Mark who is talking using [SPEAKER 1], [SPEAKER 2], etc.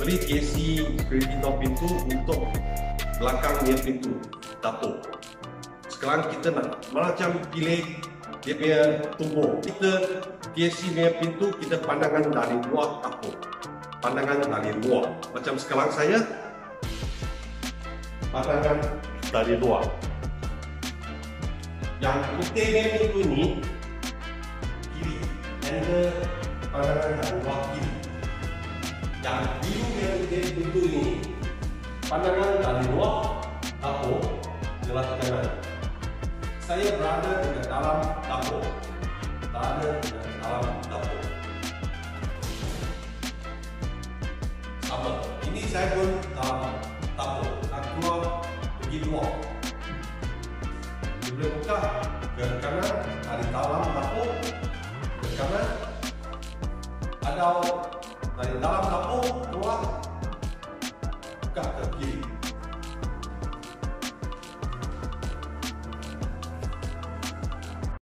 [SPEAKER 1] beli AC predator pintu untuk belakangnya pintu dapur. Sekarang kita nak macam pilih dia punya tubuh. Kita AC punya pintu kita pandangan dari luar dapur. Pandangan dari luar. Macam sekarang saya pandangan dari luar. Yang putihnya pintu ni kiri. Handle pandangan dari luar kiri. Yang birunya pintu ini pandangan dari luar dapur jelas kanan. Saya berada di dalam dapur. Berada di dalam dapur. Sama. Ini saya pun dalam dapur. Nak keluar pergi luar. Dia boleh buka ke kanan dari dalam dapur ke kanan. Ada dari dalam dapur keluar buka ke kiri.